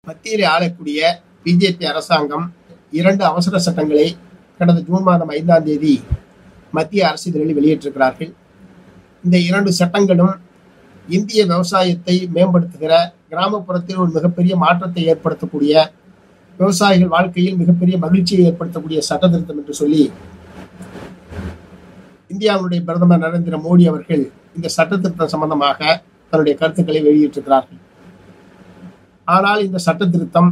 மத்தியில் ஆளக்கூடிய பிஜேபி அரசாங்கம் 2 அவசர சட்டங்களை கடந்த ஜூன் மாதம் 5ஆம் தேதி மத்திய அரசிதழில் வெளியிட்டிருக்கிறார்கள். இந்த 2 சட்டங்களும் இந்திய விவசாயத்தை மேம்படுத்துகிற, கிராமப்புறத்தில் ஒரு மிகப்பெரிய மாற்றத்தை ஏற்படுத்தக்கூடிய, விவசாயிகள் வாழ்க்கையில் மிகப்பெரிய மகிழ்ச்சியை ஏற்படுத்தக்கூடிய சட்ட திருத்தம் என்று சொல்லி இந்தியாவுடைய பிரதமர் நரேந்திர மோடி அவர்கள் இந்த சட்ட திருத்தம் சம்பந்தமாக தன்னுடைய கருத்துக்களை வெளியிட்டிருக்கிறார்கள். ஆனால் இந்த சட்ட திருத்தம்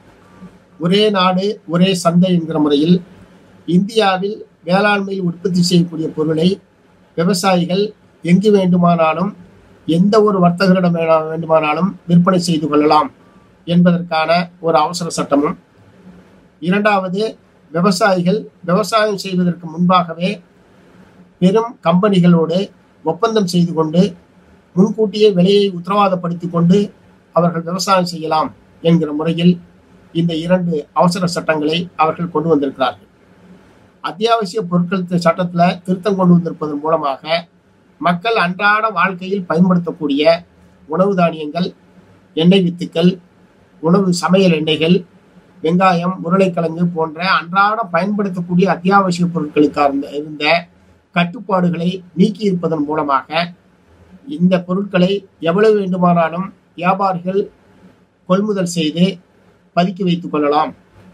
ஒரே நாடு ஒரே சந்தை என்கிற முறையில் இந்தியாவில் வேளாண்மையில் உற்பத்தி செய்யக்கூடிய பொருளை விவசாயிகள் எங்கு வேண்டுமானாலும் எந்த ஒரு வர்த்தகரிடம் வேண்டுமானாலும் விற்பனை செய்து கொள்ளலாம் என்பதற்கான ஒரு அவசர சட்டமும், இரண்டாவது விவசாயிகள் விவசாயம் செய்வதற்கு முன்பாகவே பெரும் கம்பெனிகளோடு ஒப்பந்தம் செய்து கொண்டு முன்கூட்டியே விலையை உத்தரவாதப்படுத்திக் கொண்டு அவர்கள் விவசாயம் செய்யலாம் என்கிற முறையில் இந்த 2 அவசர சட்டங்களை அவர்கள் கொண்டு வந்திருக்கிறார்கள். அத்தியாவசிய பொருட்கள் சட்டத்தில் திருத்தம் கொண்டு வந்திருப்பதன் மூலமாக மக்கள் அன்றாட வாழ்க்கையில் பயன்படுத்தக்கூடிய உணவு தானியங்கள், எண்ணெய் வித்துக்கள், உணவு சமையல் எண்ணெய்கள், வெங்காயம், உருளைக்கிழங்கு போன்ற அன்றாட பயன்படுத்தக்கூடிய அத்தியாவசிய பொருட்களுக்காக இருந்த கட்டுப்பாடுகளை நீக்கி இருப்பதன் மூலமாக இந்த பொருட்களை எவ்வளவு வேண்டுமானாலும் வியாபாரிகள் கொள்முதல் செய்து பதுக்கி வைத்துக் கொள்ளலாம்,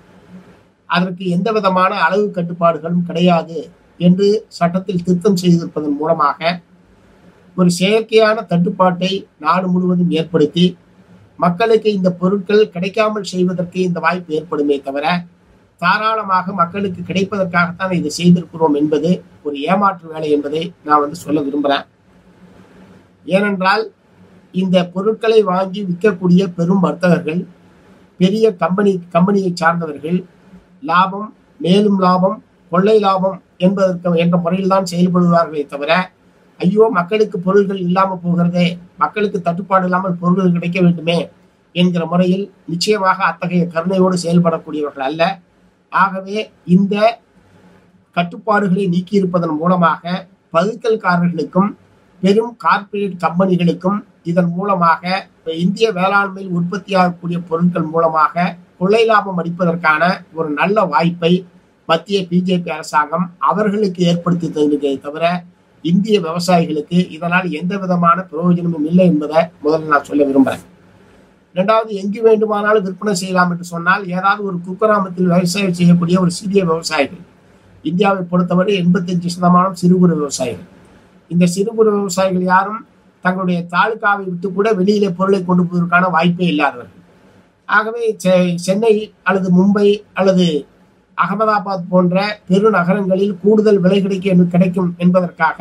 அதற்கு எந்த விதமான அளவு கட்டுப்பாடுகளும் கிடையாது என்று சட்டத்தில் திருத்தம் செய்திருப்பதன் மூலமாக ஒரு செயற்கையான தட்டுப்பாட்டை நாடு முழுவதும் ஏற்படுத்தி மக்களுக்கு இந்த பொருட்கள் கிடைக்காமல் செய்வதற்கு இந்த வாய்ப்பு ஏற்படுமே தவிர தாராளமாக மக்களுக்கு கிடைப்பதற்காகத்தான் இதை செய்திருக்கிறோம் என்பது ஒரு ஏமாற்று வேலை என்பதை நான் சொல்ல விரும்புகிறேன். ஏனென்றால் இந்த பொருட்களை வாங்கி விற்கக்கூடிய பெரும் வர்த்தகர்கள், பெரிய கம்பெனியை சார்ந்தவர்கள் லாபம், மேலும் லாபம், கொள்ளை லாபம் என்ற முறையில் தான் செயல்படுவார்களே தவிர ஐயோ மக்களுக்கு பொருள்கள் இல்லாமல் போகிறதே, மக்களுக்கு தட்டுப்பாடு இல்லாமல் பொருள்கள் கிடைக்க வேண்டுமே என்கிற முறையில் நிச்சயமாக அத்தகைய கருணையோடு செயல்படக்கூடியவர்கள் அல்ல. ஆகவே இந்த கட்டுப்பாடுகளை நீக்கியிருப்பதன் மூலமாக பதுக்கல்காரர்களுக்கும் பெரும் கார்ப்பரேட் கம்பெனிகளுக்கும் இதன் மூலமாக இந்திய வேளாண்மையில் உற்பத்தியாகக்கூடிய பொருட்கள் மூலமாக கொள்ளை லாபம் அடிப்பதற்கான ஒரு நல்ல வாய்ப்பை மத்திய பிஜேபி அரசாங்கம் அவர்களுக்கு ஏற்படுத்தி தந்திருக்கே தவிர இந்திய விவசாயிகளுக்கு இதனால் எந்த விதமான பிரயோஜனமும் இல்லை என்பதை முதல்ல நான் சொல்ல விரும்புகிறேன். இரண்டாவது, எங்கு வேண்டுமானாலும் விற்பனை செய்யலாம் என்று சொன்னால் ஏதாவது ஒரு குக்கிராமத்தில் விவசாயம் செய்யக்கூடிய ஒரு சிறிய விவசாயிகள், இந்தியாவை பொறுத்தவரை 85% சிறு குறு விவசாயிகள். இந்த சிறு குறு விவசாயிகள் யாரும் தங்களுடைய தாலுகாவை விட்டு கூட வெளியிலே பொருளை கொண்டு போவதற்கான வாய்ப்பே இல்லாதவர்கள். ஆகவே சென்னை அல்லது மும்பை அல்லது அகமதாபாத் போன்ற பெருநகரங்களில் கூடுதல் விலை கிடைக்கும் என்பதற்காக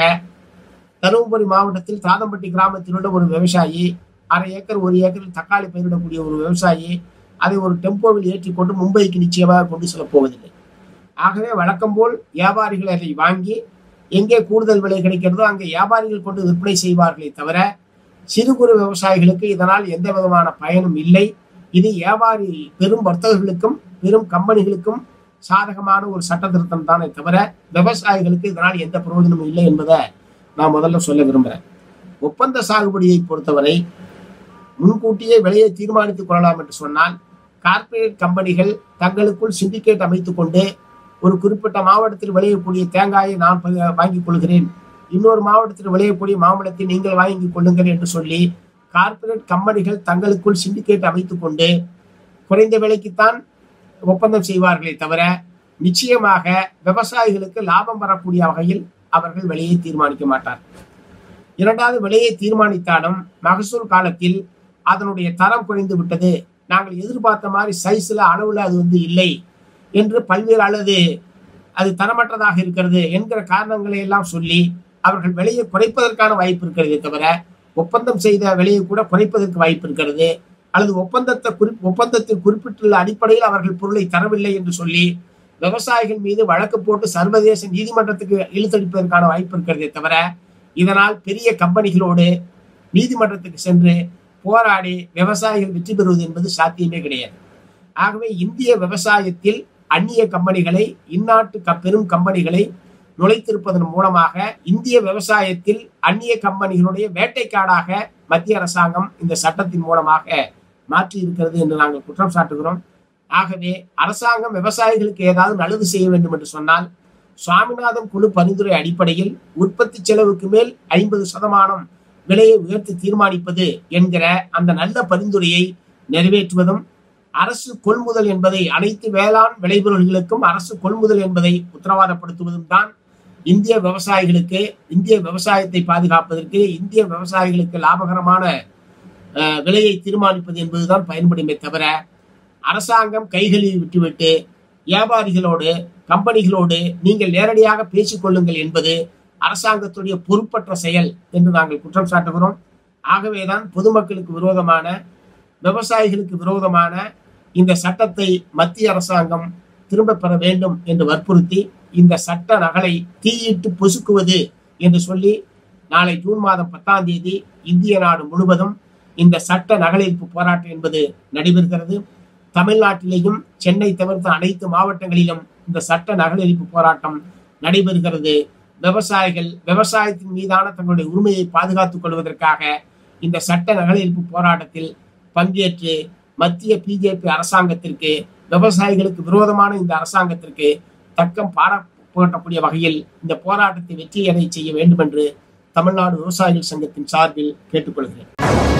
தருமபுரி மாவட்டத்தில் தாதம்பட்டி கிராமத்தில் உள்ள ஒரு விவசாயி 1/2 ஏக்கர் 1 ஏக்கரில் தக்காளி பயிரிடக்கூடிய ஒரு விவசாயி அதை ஒரு டெம்போவில் ஏற்றிக்கொண்டு மும்பைக்கு நிச்சயமாக கொண்டு செல்ல போவதில்லை. ஆகவே வழக்கம் போல் வியாபாரிகள் அதை வாங்கி எங்கே கூடுதல் விலை கிடைக்கிறதோ அங்கே வியாபாரிகள் கொண்டு விற்பனை செய்வார்களே தவிர சிறு குறு விவசாயிகளுக்கு இதனால் எந்த விதமான பயனும் இல்லை. இது வியாபாரி பெரும் வர்த்தகர்களுக்கும் பெரும் கம்பெனிகளுக்கும் சாதகமான ஒரு சட்ட திருத்தம் தானே தவிர விவசாயிகளுக்கு இதனால் எந்த பிரயோஜனமும் இல்லை என்பதை நான் முதல்ல சொல்ல விரும்புகிறேன். ஒப்பந்த சாகுபடியை பொறுத்தவரை முன்கூட்டியே விலையை தீர்மானித்துக் கொள்ளலாம் என்று சொன்னால் கார்ப்பரேட் கம்பெனிகள் தங்களுக்குள் சிண்டிகேட் அமைத்துக் கொண்டு ஒரு குறிப்பிட்ட மாவட்டத்தில் விளையக்கூடிய தேங்காயை நான் வாங்கிக் கொள்கிறேன், இன்னொரு மாவட்டத்தில் விளையக்கூடிய மாம்பழத்தை நீங்கள் வாங்கிக் கொள்ளுங்கள் என்று சொல்லி கார்ப்பரேட் கம்பெனிகள் தங்களுக்குள் சிண்டிகேட் அமைத்துக் கொண்டு குறைந்த விலைக்குத்தான் ஒப்பந்தம் செய்வார்களே தவிர நிச்சயமாக விவசாயிகளுக்கு லாபம் வரக்கூடிய வகையில் அவர்கள் விலையை தீர்மானிக்க மாட்டார்கள். இரண்டாவது, விலையை தீர்மானித்தாலும் மகசூல் காலத்தில் அதனுடைய தரம் குறைந்து விட்டது, நாங்கள் எதிர்பார்த்த மாதிரி சைஸ்ல அளவுல அது இல்லை என்று பல்வேறு அல்லது அது தரமற்றதாக இருக்கிறது என்கிற காரணங்களை எல்லாம் சொல்லி அவர்கள் விலையை குறைப்பதற்கான வாய்ப்பு இருக்கிறதே தவிர ஒப்பந்தம் செய்த விலையை கூட குறைப்பதற்கு வாய்ப்பு இருக்கிறது. அல்லது ஒப்பந்தத்தில் குறிப்பிட்டுள்ள அடிப்படையில் அவர்கள் பொருளை தரவில்லை என்று சொல்லி விவசாயிகள் மீது வழக்கு போட்டு சர்வதேச நீதிமன்றத்துக்கு இழுத்தடிப்பதற்கான வாய்ப்பு இருக்கிறதே தவிர இதனால் பெரிய கம்பெனிகளோடு நீதிமன்றத்துக்கு சென்று போராடி விவசாயிகள் வெற்றி பெறுவது என்பது சாத்தியமே கிடையாது. ஆகவே இந்திய விவசாயத்தில் அந்நிய கம்பெனிகளை, இந்நாட்டு பெரும் கம்பெனிகளை நுழைத்திருப்பதன் மூலமாக இந்திய விவசாயத்தில் அந்நிய கம்பெனிகளுடைய வேட்டைக்காடாக மத்திய அரசாங்கம் இந்த சட்டத்தின் மூலமாக மாற்றி இருக்கிறது என்று நாங்கள் குற்றம் சாட்டுகிறோம். ஆகவே அரசாங்கம் விவசாயிகளுக்கு ஏதாவது நல்லது செய்ய வேண்டும் என்று சொன்னால் சுவாமிநாதன் குழு பரிந்துரை அடிப்படையில் உற்பத்தி செலவுக்கு மேல் 50% விலையை உயர்த்தி தீர்மானிப்பது என்கிற அந்த நல்ல பரிந்துரையை நிறைவேற்றுவதும், அரசு கொள்முதல் என்பதை அனைத்து வேளாண் விளைபொருள்களுக்கும் அரசு கொள்முதல் என்பதை உத்தரவாதப்படுத்துவதும் தான் இந்திய விவசாயிகளுக்கு, இந்திய விவசாயத்தை பாதுகாப்பதற்கு, இந்திய விவசாயிகளுக்கு லாபகரமான விலையை தீர்மானிப்பது என்பதுதான் பயன்படுமே தவிர அரசாங்கம் கைகளில் விட்டுவிட்டு வியாபாரிகளோடு கம்பெனிகளோடு நீங்கள் நேரடியாக பேசிக் கொள்ளுங்கள் என்பது அரசாங்கத்துடைய பொறுப்பற்ற செயல் என்று நாங்கள் குற்றம் சாட்டுகிறோம். ஆகவேதான் பொதுமக்களுக்கு விரோதமான, விவசாயிகளுக்கு விரோதமான இந்த சட்டத்தை மத்திய அரசாங்கம் திரும்ப பெற வேண்டும் என்று வற்புறுத்தி இந்த சட்ட நகலை தீயிட்டு பொசுக்குவது என்று சொல்லி நாளை ஜூன் மாதம் 10ஆம் தேதி இந்திய நாடு முழுவதும் இந்த சட்ட நகலெடுப்பு போராட்டம் என்பது நடைபெறுகிறது. தமிழ்நாட்டிலேயும் சென்னை தவிர்த்த அனைத்து மாவட்டங்களிலும் இந்த சட்ட நகலெடுப்பு போராட்டம் நடைபெறுகிறது. விவசாயிகள் விவசாயத்தின் மீதான தங்களுடைய உரிமையை பாதுகாத்துக் கொள்வதற்காக இந்த சட்ட நகலெடுப்பு போராட்டத்தில் பங்கேற்று மத்திய பிஜேபி அரசாங்கத்திற்கு, விவசாயிகளுக்கு விரோதமான இந்த அரசாங்கத்திற்கு தக்கம் பாடப்படக்கூடிய வகையில் இந்த போராட்டத்தை வெற்றியடை செய்ய வேண்டும் என்று தமிழ்நாடு விவசாயிகள் சங்கத்தின் சார்பில் கேட்டுக்கொள்கிறேன்.